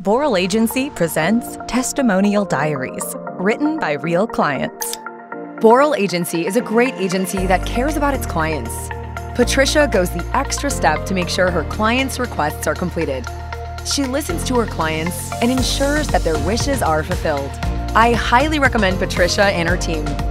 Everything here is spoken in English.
Boral Agency presents Testimonial Diaries, written by real clients. Boral Agency is a great agency that cares about its clients. Patricia goes the extra step to make sure her clients' requests are completed. She listens to her clients and ensures that their wishes are fulfilled. I highly recommend Patricia and her team.